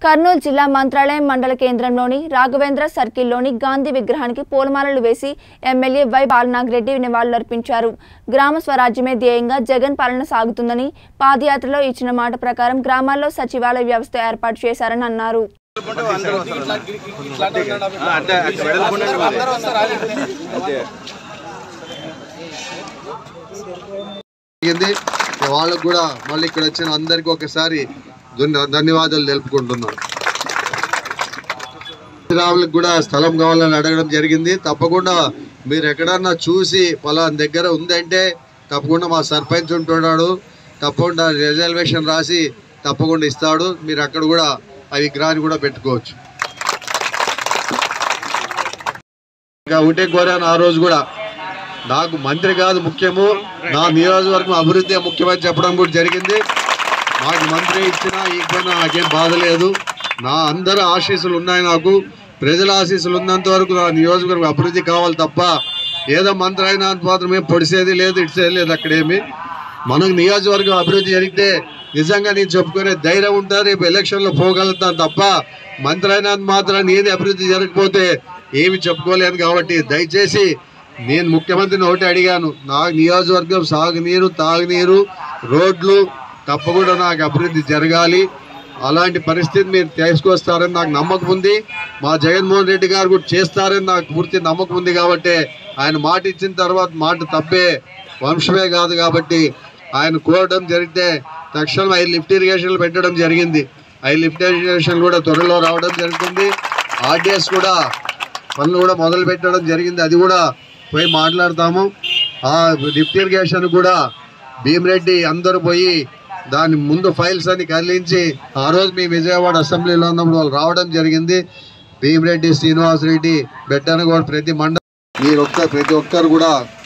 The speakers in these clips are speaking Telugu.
కర్నూలు జిల్లా మంత్రాలయం మండల కేంద్రంలోని రాఘవేంద్ర సర్కిల్లోని గాంధీ విగ్రహానికి పూలమాలలు వేసి ఎమ్మెల్యే వై బాలనాగిరెడ్డి నివాళులర్పించారు. గ్రామ స్వరాజ్యమే ధ్యేయంగా జగన్ పాలన సాగుతుందని పాదయాత్రలో ఇచ్చిన మాట ప్రకారం గ్రామాల్లో సచివాలయ వ్యవస్థ ఏర్పాటు చేశారని అన్నారు. వాళ్ళకు కూడా మళ్ళీ ఇక్కడ వచ్చిన అందరికీ ఒకసారి ధన్యవాదాలు తెలుపుకుంటున్నాను. రావులకు కూడా స్థలం కావాలని అడగడం జరిగింది. తప్పకుండా మీరు ఎక్కడన్నా చూసి పలానా దగ్గర ఉందంటే తప్పకుండా మా సర్పంచ్ ఉంటున్నాడు, తప్పకుండా రిజర్వేషన్ రాసి తప్పకుండా ఇస్తాడు. మీరు అక్కడ కూడా ఆ విగ్రహాన్ని కూడా పెట్టుకోవచ్చు. ఒకటే కోరాను ఆ రోజు కూడా, నాకు మంత్రి కాదు ముఖ్యము, నా నియోజకవర్గం అభివృద్ధి ముఖ్యమని చెప్పడం కూడా జరిగింది. నాకు మంత్రి ఇచ్చినా ఇకపోయినా నాకేం బాధ లేదు. నా అందరూ ఆశీస్సులు ఉన్నాయి, నాకు ప్రజల ఆశీస్సులు ఉన్నంత వరకు నా నియోజకవర్గం అభివృద్ధి కావాలి తప్ప ఏదో మంత్రి అయినా మాత్రమే పొడిసేది లేదు, ఇడిసేది లేదు. అక్కడేమి మనకు నియోజకవర్గం అభివృద్ధి జరిగితే నిజంగా నేను చెప్పుకునే ధైర్యం ఉంటుంది, రేపు ఎలక్షన్లో పోగలుగుతాను తప్ప మంత్రి అయినా మాత్రం ఏది అభివృద్ధి జరగకపోతే ఏమి చెప్పుకోలేదు. కాబట్టి దయచేసి నేను ముఖ్యమంత్రిని ఒకటి అడిగాను, నా నియోజకవర్గం సాగునీరు, తాగునీరు, రోడ్లు తప్పకుండా నాకు అభివృద్ధి జరగాలి. అలాంటి పరిస్థితి మీరు తీసుకొస్తారని నాకు నమ్మకం ఉంది. మా జగన్మోహన్ రెడ్డి గారు కూడా చేస్తారని నాకు పూర్తి నమ్మకం ఉంది. కాబట్టి ఆయన మాట ఇచ్చిన తర్వాత మాట తప్పే వంశమే కాదు. కాబట్టి ఆయన కోరడం జరిగితే తక్షణం 5 లిఫ్ట్ ఇరిగేషన్లు పెట్టడం జరిగింది. 5 లిఫ్ట్ ఇరిగేషన్లు కూడా త్వరలో రావడం జరుగుతుంది. ఆర్డిఎస్ కూడా పనులు కూడా మొదలు పెట్టడం జరిగింది, అది కూడా పోయి మాట్లాడతాము. ఆ లిఫ్ట్ ఇరిగేషన్ కూడా భీమిరెడ్డి అందరూ పోయి దాని ముందు ఫైల్స్ అన్ని కదిలించి ఆ రోజు మీ విజయవాడ అసెంబ్లీలో ఉన్నప్పుడు వాళ్ళు రావడం జరిగింది. భీమిరెడ్డి, శ్రీనివాసరెడ్డి, బెట్టనగూడ ప్రతి మండలం మీరు ప్రతి ఒక్కరు కూడా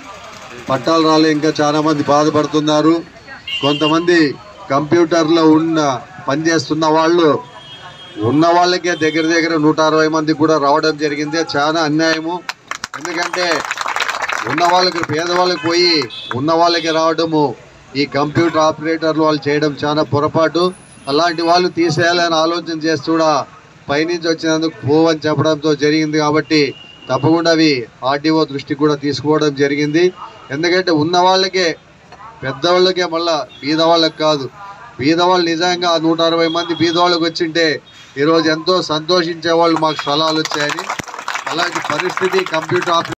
పట్టాలు రాలే ఇంకా చాలా మంది బాధపడుతున్నారు. కొంతమంది కంప్యూటర్లో పనిచేస్తున్న వాళ్ళు ఉన్న వాళ్ళకే దగ్గర 160 మంది కూడా రావడం జరిగింది. చాలా అన్యాయము. ఎందుకంటే ఉన్న వాళ్ళకి పేదవాళ్ళకి పోయి ఉన్న వాళ్ళకి రావడము ఈ కంప్యూటర్ ఆపరేటర్లు వాళ్ళు చేయడం చాలా పొరపాటు. అలాంటి వాళ్ళు తీసేయాలని ఆలోచన చేస్తూ కూడా పైనుంచి వచ్చినందుకు పోవని చెప్పడంతో జరిగింది. కాబట్టి తప్పకుండా అవి ఆర్టీఓ దృష్టికి కూడా తీసుకోవడం జరిగింది. ఎందుకంటే ఉన్న వాళ్ళకే, పెద్దవాళ్ళకే, మళ్ళా బీదవాళ్ళకి కాదు. బీదవాళ్ళు నిజంగా 160 మంది బీదవాళ్ళకి వచ్చింటే ఈరోజు ఎంతో సంతోషించే వాళ్ళు మాకు స్థలాలు వచ్చాయని. అలాంటి పరిస్థితి కంప్యూటర్